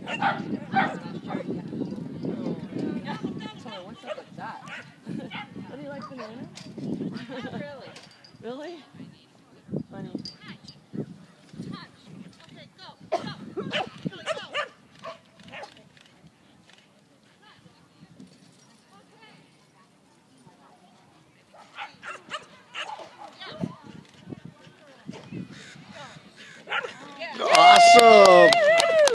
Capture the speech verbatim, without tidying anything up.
What's up with that? Oh, do you like banana? Really? Really? Funny. Awesome.